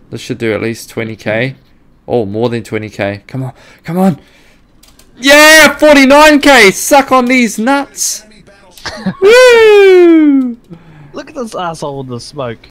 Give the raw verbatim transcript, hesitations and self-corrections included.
This should do at least twenty K. Oh, more than twenty K. Come on, come on. Yeah, forty-nine K. Suck on these nuts. Woo! Look at this asshole with the smoke.